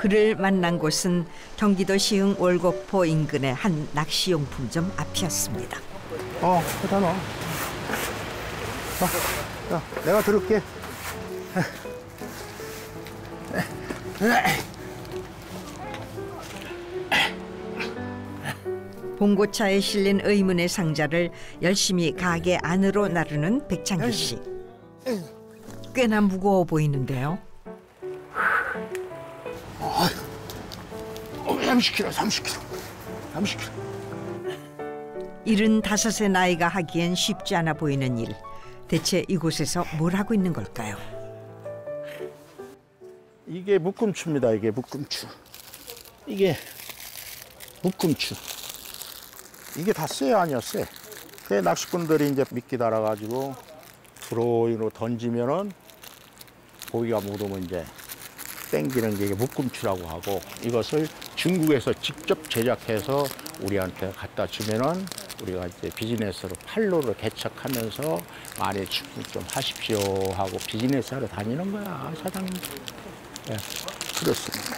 그를 만난 곳은 경기도 시흥 월곡포 인근의 한 낚시용품점 앞이었습니다. 거기다 넣어. 야, 내가 들을게. 봉고차에 실린 의문의 상자를 열심히 가게 안으로 나르는 백창기 씨. 꽤나 무거워 보이는데요. 30kg, 30kg, 30kg. 75의 나이가 하기엔 쉽지 않아 보이는 일. 대체 이곳에서 뭘 하고 있는 걸까요? 이게 묶음추입니다. 이게 묶음추. 이게 묶음추. 이게 다 쇠 아니야, 쇠. 그 낚시꾼들이 이제 미끼 달아가지고 드로잉으로 던지면은 고기가 묻으면 이제 땡기는 게 묶음추라고 하고, 이것을 중국에서 직접 제작해서 우리한테 갖다 주면은 우리가 이제 비즈니스로 판로를 개척하면서 많이 좀 하십시오 하고 비즈니스하러 다니는 거야, 사장님. 네, 그렇습니다.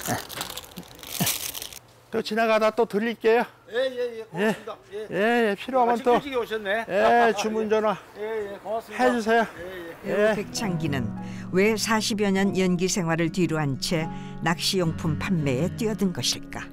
또 지나가다 또 드릴게요. 예, 고맙습니다. 예, 필요하면 또 일찍 오셨네. 주문 전화 고맙습니다. 해주세요. 배우 백창기는 왜 40여 년 연기 생활을 뒤로 한 채 낚시용품 판매에 뛰어든 것일까?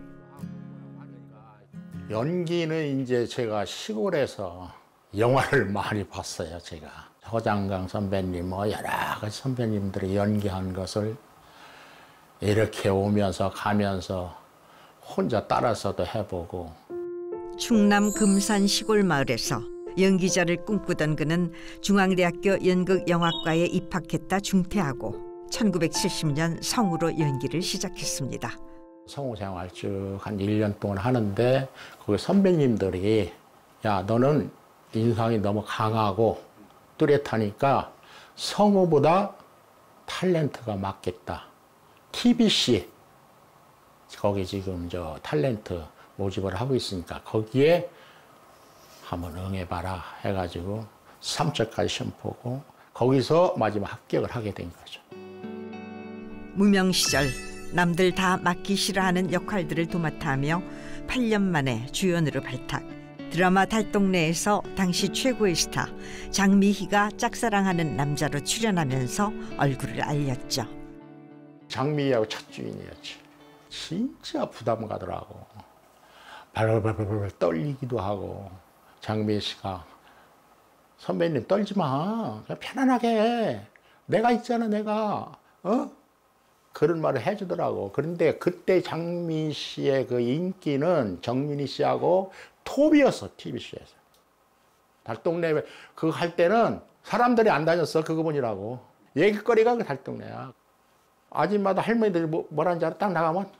연기는 이제 제가 시골에서 영화를 많이 봤어요. 제가 허장강 선배님, 여러 가지 선배님들이 연기한 것을 이렇게 오면서 가면서 혼자 따라서도 해보고. 충남 금산 시골 마을에서 연기자를 꿈꾸던 그는 중앙대학교 연극영화과에 입학했다 중퇴하고 1970년 성우로 연기를 시작했습니다. 성우 생활 쭉 한 1년 동안 하는데 거기 선배님들이 야, 너는 인상이 너무 강하고 뚜렷하니까 성우보다 탤런트가 맞겠다. TBC 거기 지금 저 탤런트 모집을 하고 있으니까 거기에 한번 응해봐라 해가지고 3차까지 시험 보고 거기서 마지막 합격을 하게 된 거죠. 무명 시절 남들 다 맡기 싫어하는 역할들을 도맡아 하며 8년 만에 주연으로 발탁. 드라마 달동네에서 당시 최고의 스타 장미희가 짝사랑하는 남자로 출연하면서 얼굴을 알렸죠. 장미희하고 첫 주인이었지. 진짜 부담 가더라고. 발발발발 떨리기도 하고. 장미희 씨가 선배님 떨지 마. 그냥 편안하게 해. 내가 있잖아, 내가. 그런 말을 해주더라고. 그런데 그때 장미희 씨의 그 인기는 정민희 씨하고 톱이었어, TBC에서. 달동네 그거 할 때는 사람들이 안 다녔어, 그거 보니라고. 얘기거리가 그 달동네야. 아줌마도 할머니들이 뭐라는지 알아? 딱 나가면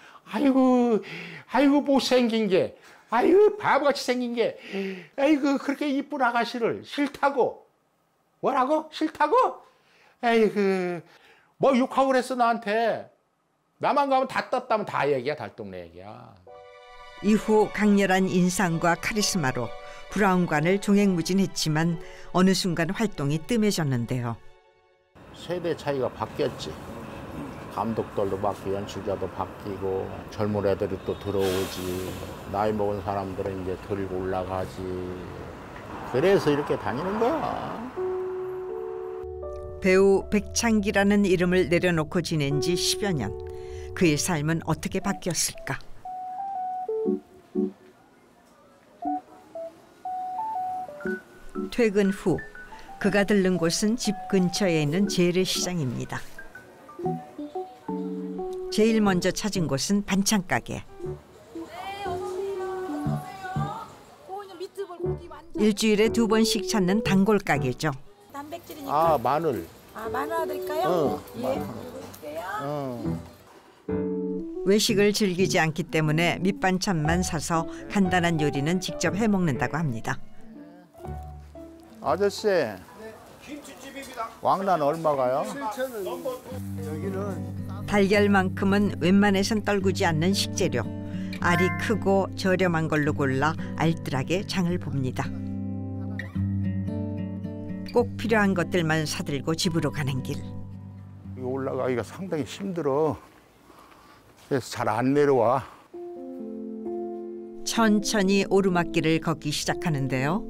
아이고 못생긴 게, 아이고 바보같이 생긴 게, 아이고 그렇게 이쁜 아가씨를 싫다고. 뭐라고? 싫다고? 아이고 뭐 욕하고 그랬어 나한테. 나만 가면 다 떴다면 다 얘기야, 달동네 얘기야. 이후 강렬한 인상과 카리스마로 브라운관을 종횡무진했지만 어느 순간 활동이 뜸해졌는데요. 세대 차이가 바뀌었지. 감독들도 바뀌고 연출자도 바뀌고 젊은 애들이 또 들어오지. 나이 먹은 사람들은 이제 들고 올라가지. 그래서 이렇게 다니는 거야. 배우 백창기라는 이름을 내려놓고 지낸 지 10여 년. 그의 삶은 어떻게 바뀌었을까? 퇴근 후 그가 들른 곳은 집 근처에 있는 재래시장입니다. 제일 먼저 찾은 곳은 반찬가게. 일주일에 2번씩 찾는 단골가게죠. 아, 마늘. 마늘 드릴까요? 마늘. 외식을 즐기지 않기 때문에 밑반찬만 사서 간단한 요리는 직접 해먹는다고 합니다. 아저씨, 김치집입니다. 왕란 얼마가요? 7,000원. 여기는 달걀만큼은 웬만해선 떨구지 않는 식재료. 알이 크고 저렴한 걸로 골라 알뜰하게 장을 봅니다. 꼭 필요한 것들만 사들고 집으로 가는 길. 올라가기가 상당히 힘들어. 그래서 잘 안 내려와. 천천히 오르막길을 걷기 시작하는데요.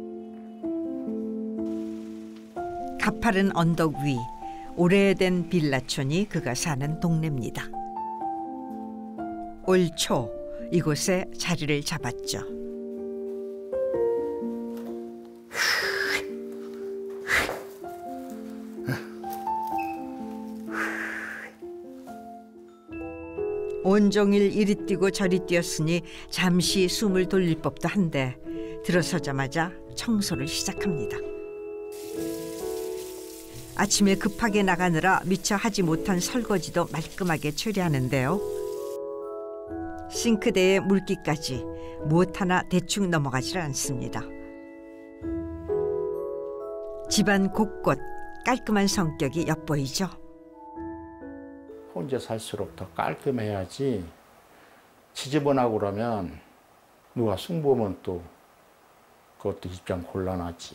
가파른 언덕 위 오래된 빌라촌이 그가 사는 동네입니다. 올 초 이곳에 자리를 잡았죠. 온종일 이리 뛰고 저리 뛰었으니 잠시 숨을 돌릴 법도 한데 들어서자마자 청소를 시작합니다. 아침에 급하게 나가느라 미처 하지 못한 설거지도 말끔하게 처리하는데요. 싱크대에 물기까지 무엇 하나 대충 넘어가질 않습니다. 집안 곳곳 깔끔한 성격이 엿보이죠. 혼자 살수록 더 깔끔해야지 지저분하고 그러면 누가 승부하면 또 그것도 입장 곤란하지.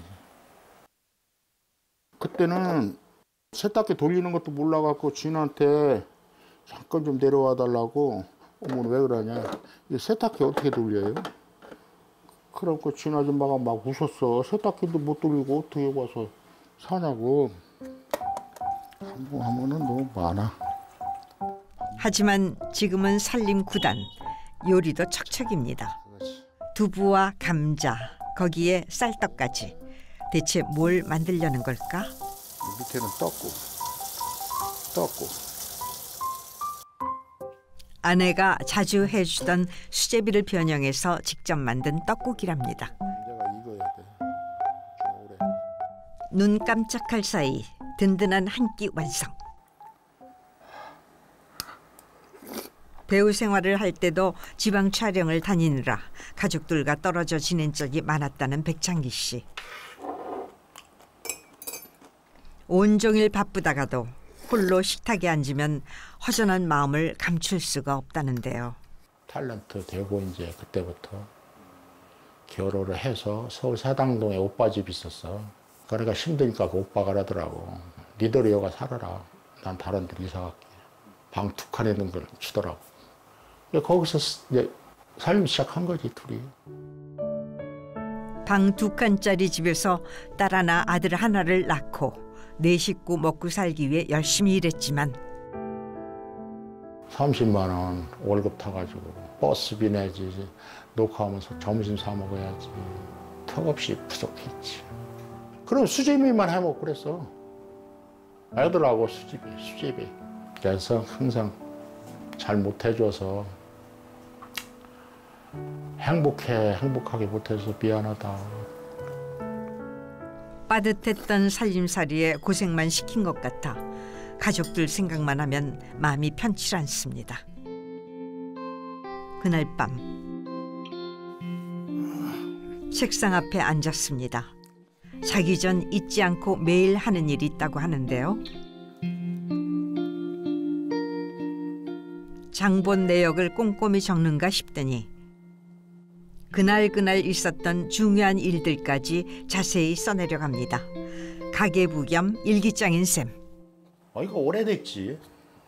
그때는 세탁기 돌리는 것도 몰라갖고 주인한테 잠깐 좀 내려와 달라고. 어머니 왜 그러냐. 이 세탁기 어떻게 돌려요? 그래갖고 주인 아줌마가 막 웃었어. 세탁기도 못 돌리고 어떻게 와서 사냐고. 한번 하면은 너무 많아. 하지만 지금은 살림 9단, 요리도 척척입니다. 두부와 감자, 거기에 쌀떡까지. 대체 뭘 만들려는 걸까? 밑에는 떡국. 아내가 자주 해주던 수제비를 변형해서 직접 만든 떡국이랍니다. 감자가 익어야 돼. 좀 오래. 눈 깜짝할 사이 든든한 한 끼 완성. 배우 생활을 할 때도 지방 촬영을 다니느라 가족들과 떨어져 지낸 적이 많았다는 백창기 씨. 온종일 바쁘다가도 홀로 식탁에 앉으면 허전한 마음을 감출 수가 없다는데요. 탤런트 되고 이제 그때부터 결혼을 해서 서울 사당동에 오빠 집이 있었어. 그러니까 힘드니까 그 오빠가 그러더라고. 니들이 여가 살아라. 난 다른 데 이사 갈게. 방 두 칸에 있는 걸 주더라고. 거기서 이제 살림 시작한 거지, 둘이. 방 2칸짜리 집에서 딸 하나 아들 하나를 낳고 네 식구 먹고 살기 위해 열심히 일했지만 30만 원 월급 타가지고 버스비 내지, 녹화하면서 점심 사 먹어야지. 턱없이 부족했지. 그럼 수제비만 해 먹고 그랬어. 애들하고 수제비. 그래서 항상 잘 못해줘서 행복하게 못해서 미안하다. 빠듯했던 살림살이에 고생만 시킨 것 같아 가족들 생각만 하면 마음이 편치 않습니다. 그날 밤 책상 앞에 앉았습니다. 자기 전 잊지 않고 매일 하는 일이 있다고 하는데요. 장본 내역을 꼼꼼히 적는가 싶더니 그날 있었던 중요한 일들까지 자세히 써내려갑니다. 가계부 겸 일기장인 셈. 이거 오래됐지.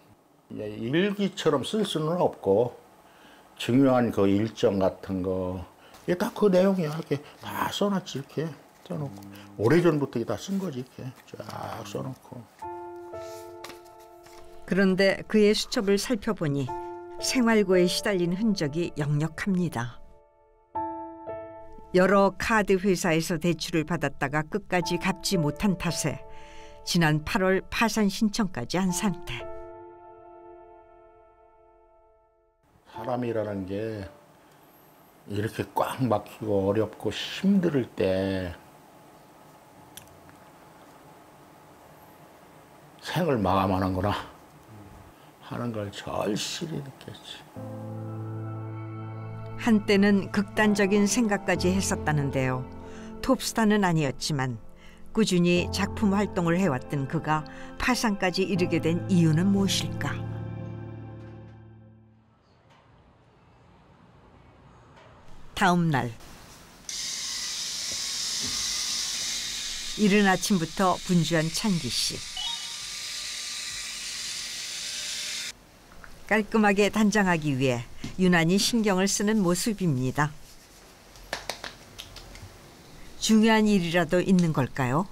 일기처럼 쓸 수는 없고 중요한 그 일정 같은 거 이게 다 그 내용이야. 이렇게 다 써놨지. 이렇게 써놓고 오래전부터 다 쓴 거지. 이렇게 쫙 써놓고. 그런데 그의 수첩을 살펴보니 생활고에 시달린 흔적이 역력합니다. 여러 카드 회사에서 대출을 받았다가 끝까지 갚지 못한 탓에 지난 8월 파산 신청까지 한 상태. 사람이라는 게 이렇게 꽉 막히고 어렵고 힘들 때 생을 마감하는구나 하는 걸 절실히 느꼈지. 한때는 극단적인 생각까지 했었다는데요. 톱스타는 아니었지만 꾸준히 작품 활동을 해왔던 그가 파산까지 이르게 된 이유는 무엇일까? 다음 날 이른 아침부터 분주한 창기 씨. 깔끔하게 단장하기 위해 유난히 신경을 쓰는 모습입니다. 중요한 일이라도 있는 걸까요?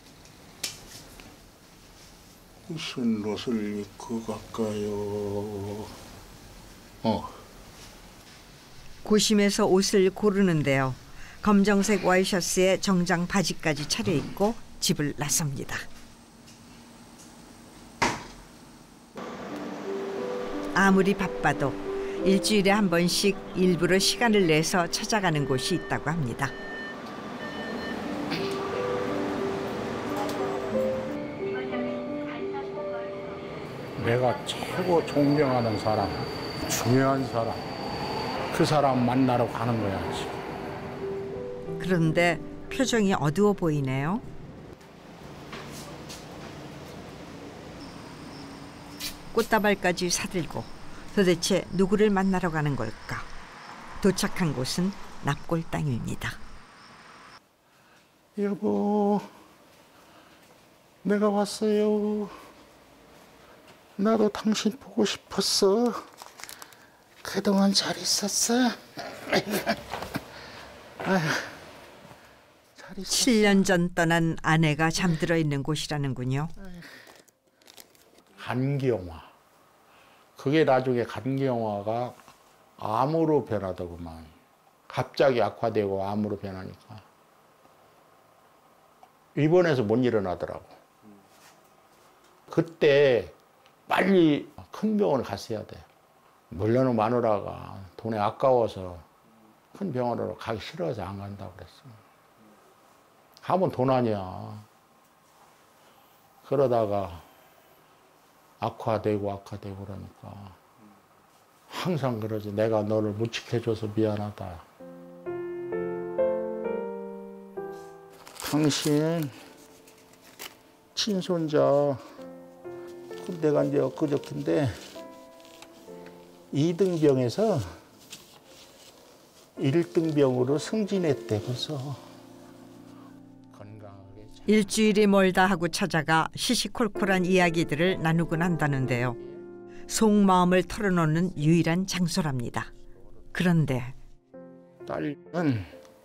무슨 옷을 입고 갈까요? 고심해서 옷을 고르는데요. 검정색 와이셔츠에 정장 바지까지 차려입고 집을 나섭니다. 아무리 바빠도 일주일에 한 번씩 일부러 시간을 내서 찾아가는 곳이 있다고 합니다. 내가 최고 존경하는 사람, 중요한 사람, 그 사람 만나러 가는 거야, 지금. 그런데 표정이 어두워 보이네요. 꽃다발까지 사들고 도대체 누구를 만나러 가는 걸까? 도착한 곳은 납골 땅입니다. 여보, 내가 왔어요. 나도 당신 보고 싶었어. 그동안 잘 있었어? 아휴, 잘 있었어. 7년 전 떠난 아내가 잠들어 있는 곳이라는군요. 간기영화. 그게 나중에 간기영화가 암으로 변하더구만. 갑자기 악화되고 암으로 변하니까. 입원해서 못 일어나더라고. 그때 빨리 큰 병원을 갔어야 돼. 물론 마누라가 돈이 아까워서 큰 병원으로 가기 싫어서 안 간다고 그랬어. 가면 돈 아니야. 그러다가 악화되고 그러니까 항상 그러지. 내가 너를 못 지켜줘서 미안하다. 당신 친손자 내가 이제 엊그저께인데 2등병에서 1등병으로 승진했대. 벌써 건강하게 일주일이 멀다 하고 찾아가 시시콜콜한 이야기들을 나누곤 한다는데요. 속마음을 털어놓는 유일한 장소랍니다. 그런데 딸은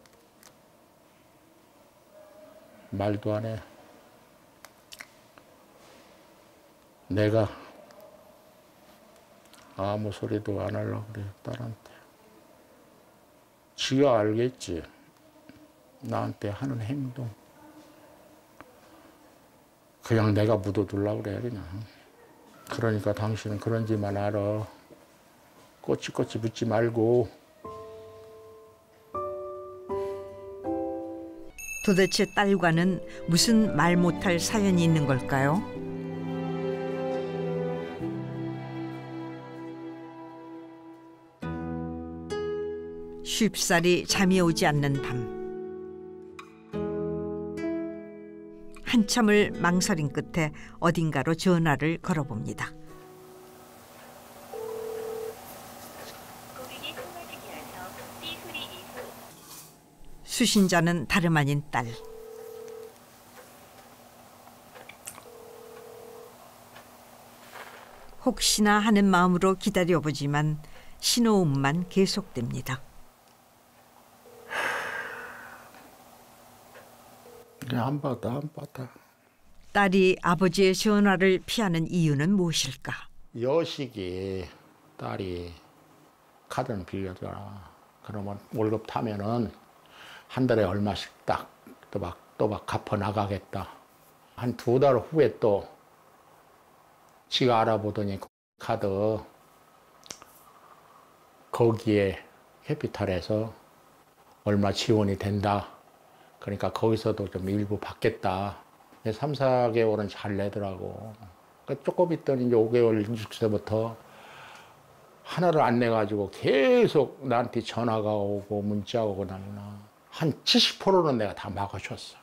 말도 안 해. 내가 아무 소리도 안 하려고 그래, 딸한테. 지가 알겠지. 나한테 하는 행동. 그냥 내가 묻어두려고 그래, 그냥. 그러니까 당신은 그런지만 알아. 꼬치꼬치 묻지 말고. 도대체 딸과는 무슨 말 못할 사연이 있는 걸까요? 쉽사리 잠이 오지 않는 밤. 한참을 망설인 끝에 어딘가로 전화를 걸어봅니다. 수신자는 다름 아닌 딸. 혹시나 하는 마음으로 기다려보지만 신호음만 계속됩니다. 안 받아. 딸이 아버지의 전화를 피하는 이유는 무엇일까? 여식이 딸이 카드는 빌려줘라. 그러면 월급 타면은 한 달에 얼마씩 딱 또박 갚아 나가겠다. 한 2달 후에 또 지가 알아보더니 카드 거기에 캐피탈에서 얼마 지원이 된다. 그러니까 거기서도 좀 일부 받겠다. 3, 4개월은 잘 내더라고. 그러니까 조금 있더니 이제 5개월, 6세부터 하나를 안 내가지고 계속 나한테 전화가 오고 문자가 오고 나면 한 70%는 내가 다 막아줬어.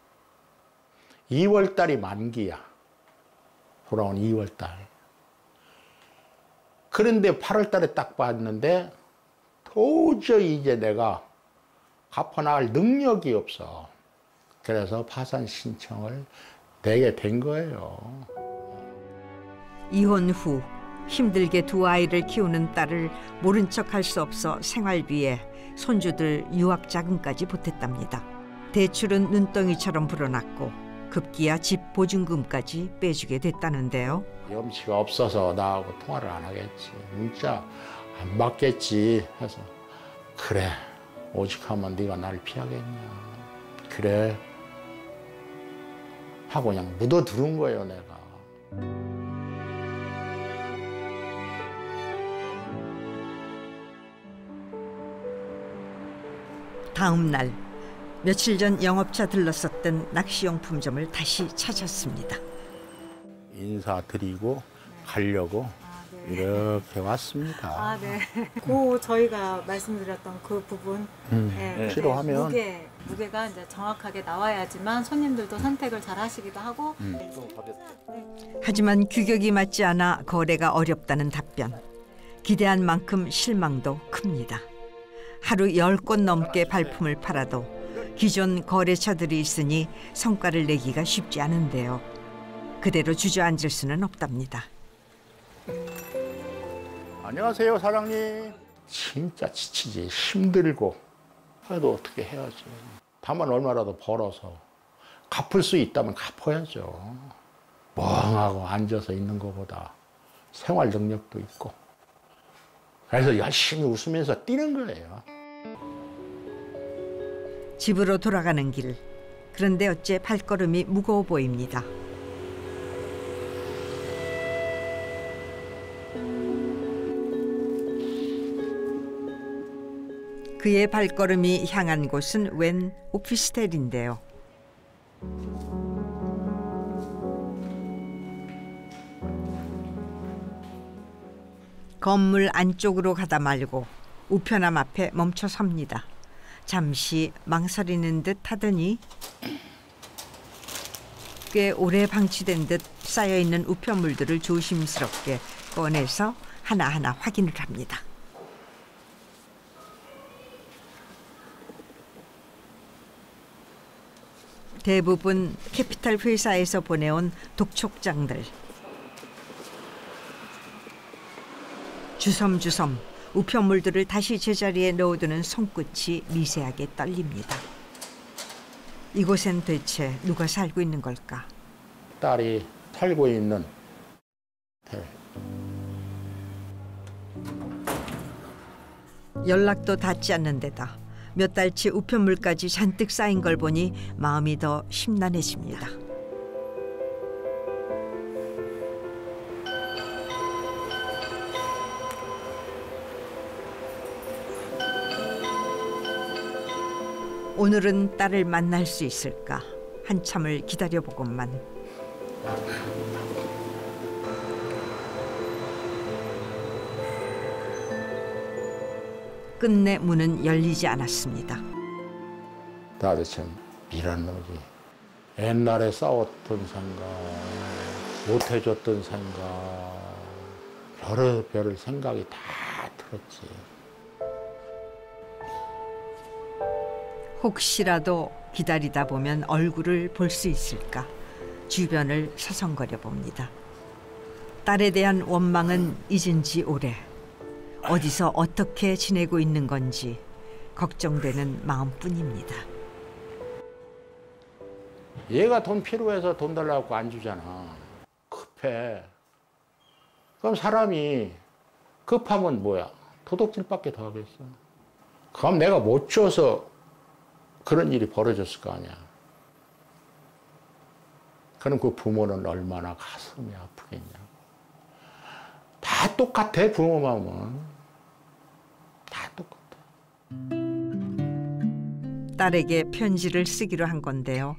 2월 달이 만기야. 돌아온 2월 달. 그런데 8월 달에 딱 봤는데 도저히 이제 내가 갚아나갈 능력이 없어. 그래서 파산 신청을 내게 된 거예요. 이혼 후 힘들게 두 아이를 키우는 딸을 모른 척할 수 없어 생활비에 손주들 유학 자금까지 보탰답니다. 대출은 눈덩이처럼 불어났고 급기야 집 보증금까지 빼주게 됐다는데요. 염치가 없어서 나하고 통화를 안 하겠지. 문자 안 받겠지 해서 그래 오직하면 네가 날 피하겠냐. 그래 하고 그냥 묻어두는 거예요 내가. 다음 날 며칠 전 영업차 들렀었던 낚시용품점을 다시 찾았습니다. 인사드리고 가려고 이렇게 왔습니다. 네. 그 저희가 말씀드렸던 그 부분 네, 필요하면 무게가 이제 정확하게 나와야지만 손님들도 선택을 잘 하시기도 하고. 하지만 규격이 맞지 않아 거래가 어렵다는 답변. 기대한 만큼 실망도 큽니다. 하루 10곳 넘게 발품을 팔아도 기존 거래처들이 있으니 성과를 내기가 쉽지 않은데요. 그대로 주저앉을 수는 없답니다. 안녕하세요 사장님. 진짜 지치지. 힘들고 그래도 어떻게 해야지. 다만 얼마라도 벌어서 갚을 수 있다면 갚아야죠. 멍하고 앉아서 있는 것보다 생활 능력도 있고. 그래서 열심히 웃으면서 뛰는 거예요. 집으로 돌아가는 길. 그런데 어째 발걸음이 무거워 보입니다. 그의 발걸음이 향한 곳은 웬 오피스텔인데요. 건물 안쪽으로 가다 말고 우편함 앞에 멈춰 섭니다. 잠시 망설이는 듯 하더니 꽤 오래 방치된 듯 쌓여있는 우편물들을 조심스럽게 꺼내서 하나하나 확인을 합니다. 대부분 캐피탈 회사에서 보내온 독촉장들. 주섬주섬 우편물들을 다시 제자리에 넣어두는 손끝이 미세하게 떨립니다. 이곳엔 대체 누가 살고 있는 걸까? 딸이 살고 있는 호텔. 연락도 닿지 않는 데다 몇 달치 우편물까지 잔뜩 쌓인 걸 보니 마음이 더 심란해집니다. 오늘은 딸을 만날 수 있을까? 한참을 기다려보건만. 끝내 문은 열리지 않았습니다. 나도 참 이런 놈이 옛날에 싸웠던 생각, 못해줬던 생각, 별의별 생각이 다 들었지. 혹시라도 기다리다 보면 얼굴을 볼 수 있을까? 주변을 서성거려 봅니다. 딸에 대한 원망은 잊은 지 오래. 어디서 어떻게 지내고 있는 건지 걱정되는 마음뿐입니다. 얘가 돈 필요해서 돈 달라고 안 주잖아. 급해. 그럼 사람이 급하면 뭐야? 도둑질밖에 더 하겠어. 그럼 내가 못 줘서 그런 일이 벌어졌을 거 아니야. 그럼 그 부모는 얼마나 가슴이 아프겠냐고. 다 똑같아, 부모 마음은. 다 똑같아. 딸에게 편지를 쓰기로 한 건데요.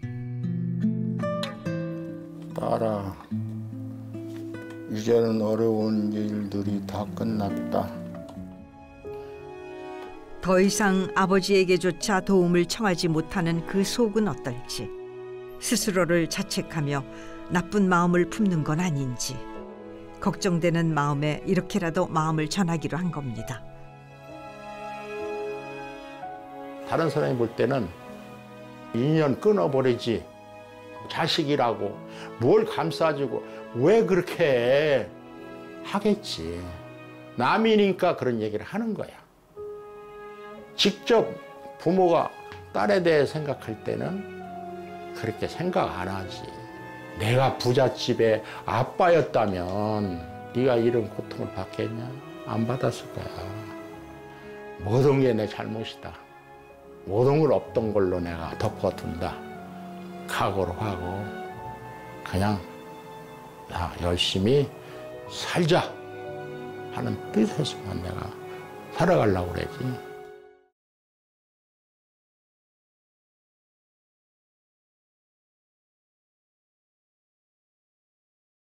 딸아, 이제는 어려운 일들이 다 끝났다. 더 이상 아버지에게조차 도움을 청하지 못하는 그 속은 어떨지, 스스로를 자책하며 나쁜 마음을 품는 건 아닌지 걱정되는 마음에 이렇게라도 마음을 전하기로 한 겁니다. 다른 사람이 볼 때는 인연 끊어버리지, 자식이라고 뭘 감싸주고 왜 그렇게 해? 하겠지. 남이니까 그런 얘기를 하는 거야. 직접 부모가 딸에 대해 생각할 때는 그렇게 생각 안 하지. 내가 부잣집의 아빠였다면 네가 이런 고통을 받겠냐? 안 받았을 거야. 모든 게 내 잘못이다. 모든 걸 없던 걸로 내가 덮어둔다. 각오로 하고 그냥 야, 열심히 살자 하는 뜻에서만 내가 살아가려고 그러지.